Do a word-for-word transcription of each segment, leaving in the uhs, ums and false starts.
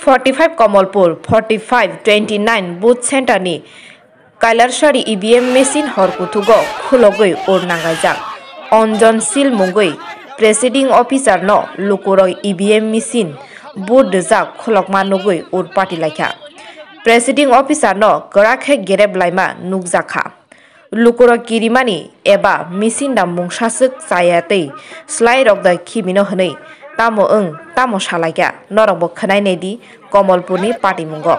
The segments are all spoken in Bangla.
forty-five Kamalpur, forty-five twenty-nine Booth Center ni Kailarsari E V M machine horkuthugo khulogoi ornangaijak. Onjon sil mungoi presiding officer no lukuroi E V M machine booth dejak khulokma nugoi ur party laikha. Presiding officer no garakhe gereb laima nukjakha. Lukuro kirimani eba machine da mungsasuk sayatei slide rok da khimino hnei tamo ung tamo salaika norok bo khnai nedi Kamalpur ni party mungo.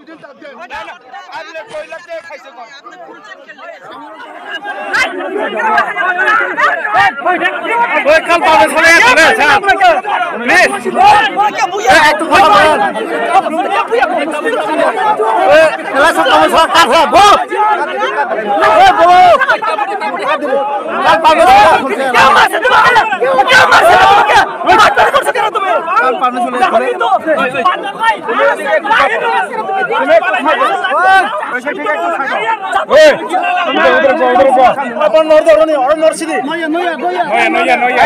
अपन नॉर्थ और और नॉर्थ सिटी नोया नोया नोया नोया नोया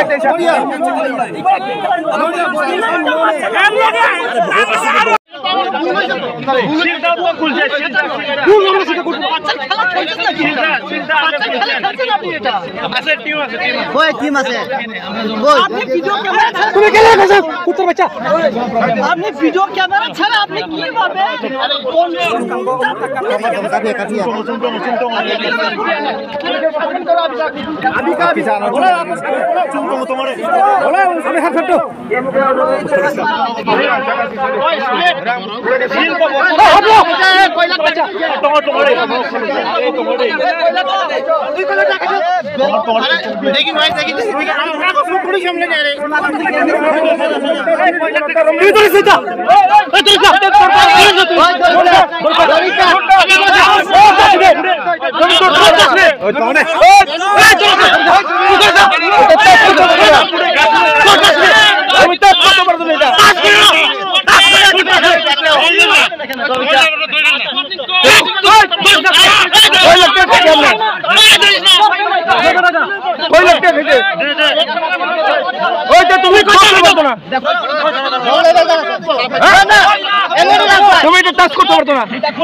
आपने वीडियो कैमरा छाड़ा आपने की बाबे अभी का पिछाना बोला तुम तुम्हारे बोला हमें हाथ हटो सील को हटो कोई लग बच्चा तुम्हारे तुम्हारे तुम्हारे देखिए भाई देखिए थोड़ी सामने जा रहे इधर सीधा कोई लगते हैं तुम्हें तुम्हें तो टच करते पड़तो ना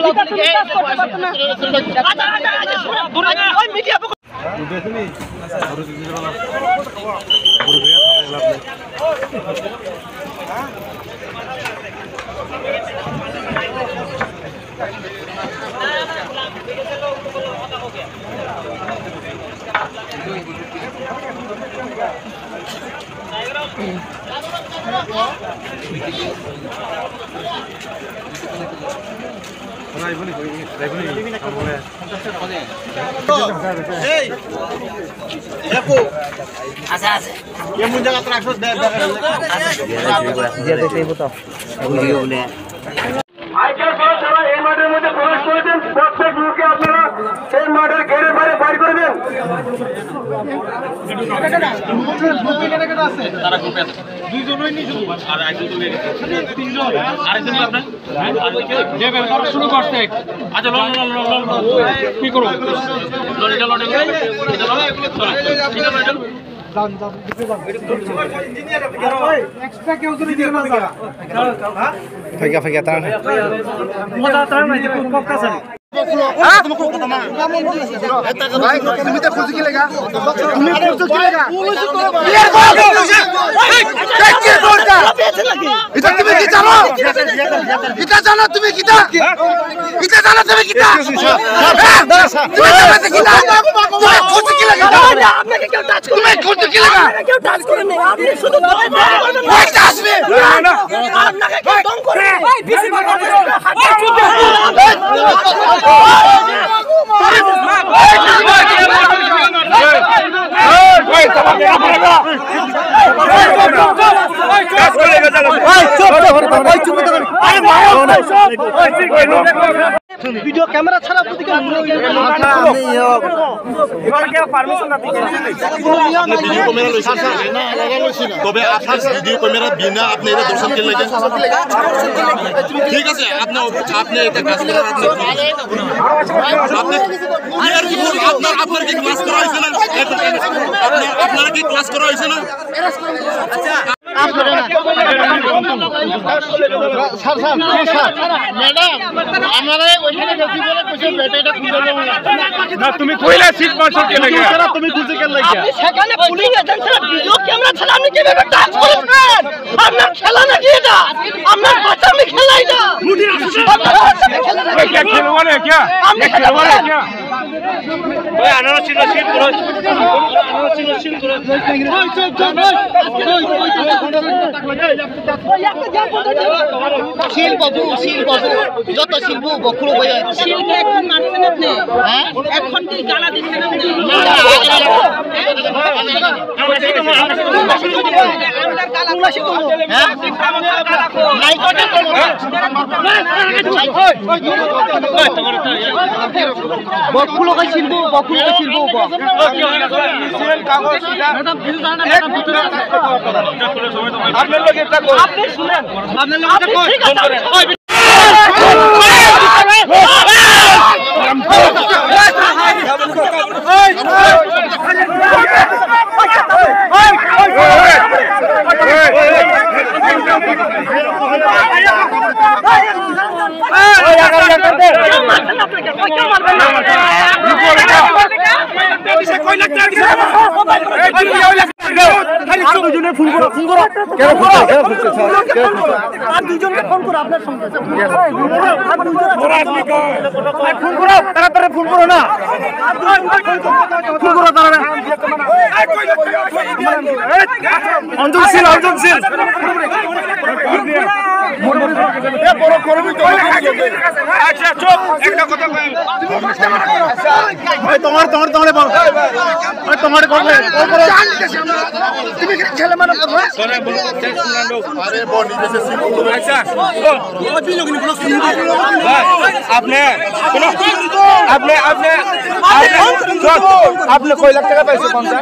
ये मुझे का ट्रैक्टर दे दे ये देखिए बताओ ये बोले আজকে সরাসরি এই মাঠের মধ্যে প্রবেশ করেছেন প্রত্যেক লোককে আপনারা এই মাঠের ঘেরে বাইরে বাইর করে দেন তারা গ্রুপে আছে দুইজনই নি শুধু আর একজন তো তিনজন আরেকজন আপনার যে ব্যাপার শুরু করতে আচ্ছা লন লন লন লন কি করব লড়ে লড়ে এটা লড়ে এগুলো চলে ঠিক আছে এটা দান দান দিতে দাও ইঞ্জিনিয়ার এক্সট্রা কেউ যদি দিবে না স্যার হ্যাঁ ফাইকা ফাইকা তারা মজা তারা নাই কোক কাছে हां तुमको पता ना भाई তুমি তো খুঁজে গেলেগা তুমি খুঁজে গেলেগা ক্লিয়ার করো কি করতা এটা তুমি কি জানো এটা জানো তুমি কিটা এটা জানো তুমি কিটা তুমি জানো কিটা তুমি খুঁজে গেলেগা আপনাকে কেউ টাচ করে তুমি খুঁজে গেলেগা কেউ টাচ করে না আপনি শুধু দম করবেন ভাই আসবে না আপনাকে কেউ দম করে ভাই বেশি কথা वीडियो कैमरा छाड़ा आपको वीडियो कैमरा তবে আপনার ভিডিও ক্যামেরা বিনা আপনি এটা দর্শন কে লাগেন ঠিক আছে আপনি আপনি এটা কাজ করেন আপনি ইয়ার কি আপনার আপনার কি ক্লাস করা হইছে না আপনার আপনার কি ক্লাস করা হইছে না আচ্ছা স্যার স্যার ম্যাডাম আমারে ওইখানে গেছি বলে কইছে ব্যাটারিটা খুলে দাও না তুমি কইলা সিট পাঁচশো কে লাগে স্যার তুমি খুলতে কে লাগে আপনি সেখানে পুলিশ এজেন্সিরা ভিডিও ক্যামেরা ছাড়া আপনি কিভাবে টাচ করেছেন আপনার খেলা নাকি এটা আপনার বাচ্চা আমি খেলাই না মুডি আসছে ওই কে খেলওয়াড় है क्या ये খেলওয়াড় है क्या ওই আনারস ছিল সিট পুরো আনারস ছিল সিট পুরো ওই চল চল শিল বাবু শিল বাবু যত শিল্প বকুল বয়া শিল্প এখন মারছেন আপনি হ্যাঁ এখন কি গালা দিচ্ছেন আপনি আমরা সেই তোমার আমরা গালা গুলা শিখো হ্যাঁ নাই কোটে তো বকুল কই শিল্প বকুল কই শিল্প সিএল কাগজ ম্যাডাম কিছু জানেন না ম্যাডাম ভিতরে আপনার লোক এটা কই আপনি শুনেন আপনার লোক এটা কই ফোন করেন ফোন করো ফোন করো কেন ফোন কেন ফোন আর দুজনকে ফোন করো আপনার সঙ্গে ফোন করো তাড়াতাড়ি ফোন করো না ফোন করো তাড়াতাড়ি অঞ্জন সিল অঞ্জন সিল আচ্ছা চুপ একটা কথা কই তোমার তোমার তোমার বল তোমার করবে তুমি ছেলে মানে সরে বল শুনানো আরে বডি দেশে সিল আচ্ছা ও বিলো কিন্তু কোনো সিল আপনি কোনো আপনি আপনি আপনি কয় লাখ টাকা পাইছে কোনটা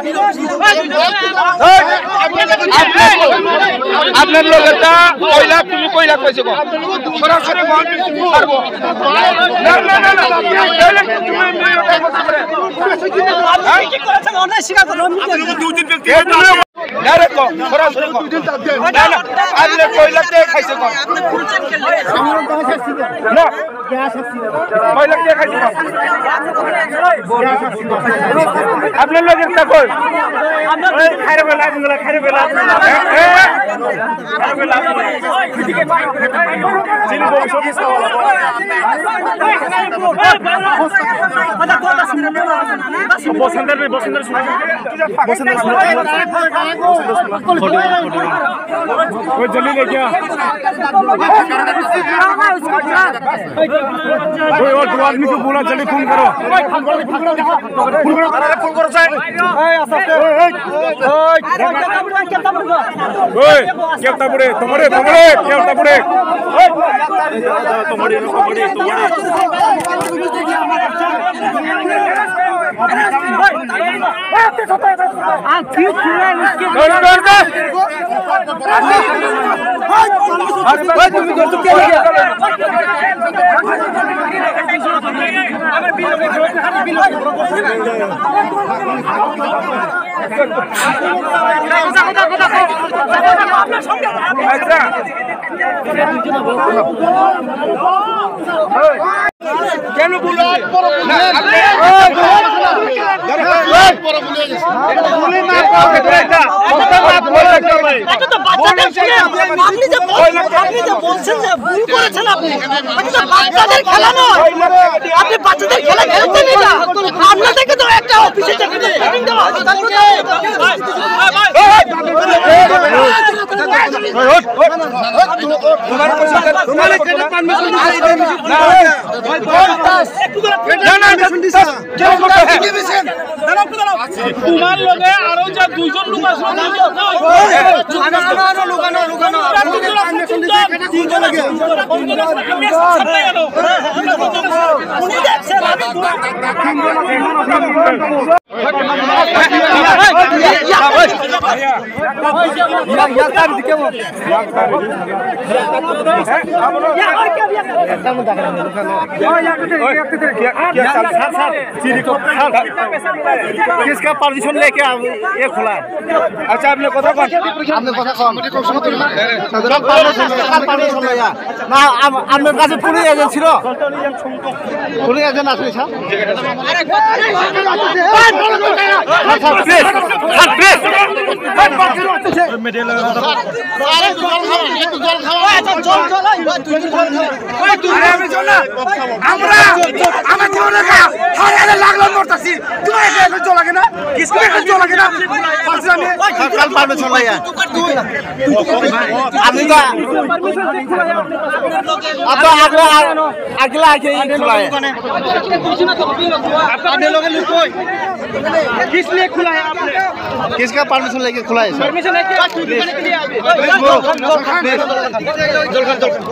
আপনার লোক এটা কয় লাখ তুমি কয় লাখ পাইছে কোন সরাসরি বল পারবো না না না না তুমি আপনি কি করেছেন অন্যায় স্বীকার করুন দুই দিন ব্যক্তি না রে কো সরাসরি দুই দিন না না আপনি কয় লাখ টাকা খাইছে কোন না কয় লাখ টাকা খাইছে আপনার লোক একটা কই ওই খাইরে বেলা আপনারা খাইরে বেলা খাইরে বেলা চিনি বল সব কিছু বসন্তের বসন্তের শুনে বসন্তের শুনে कोई जल्दी ले क्या कोई और दो आदमी को बोला जल्दी फोन करो फोन करो फोन करो फोन करो साहब ओए क्या तबड़े तबड़े तबड़े क्या तबड़े तबड़े तबड़े কেন বলো আপনি যে আপনি যে বলছেন যে ভুল করেছেন আপনি বাচ্চাদের খেলা নয় আপনি বাচ্চাদের খেলা খেলছেন না আপনাদেরকে তো একটা অফিসে ট্রেনিং দেওয়া হচ্ছে তোমার লগে আরো যা দুইজন লোক আছে किसका परमिशन लेके ये खुला है? अच्छा आपने কথা কন আপনি কথা কন না আপনার কাছে পুলিশ এজেন্ট ছিল পুলিশ এজেন্ট আছে স্যার আমরা আমার জীবনে হাজারে লাখ লাখ মরতাছি তুমি এখানে চল লাগে না কিসকে এখানে চল লাগে না ফাজলামি কাল পারমিশন লাইয়া আমি তো আপনি আগলা আগলা আগে खुला है आपने लोग ने कोई किस लिए खुला है आपने किसका परमिशन लेके खुला है सर परमिशन लेके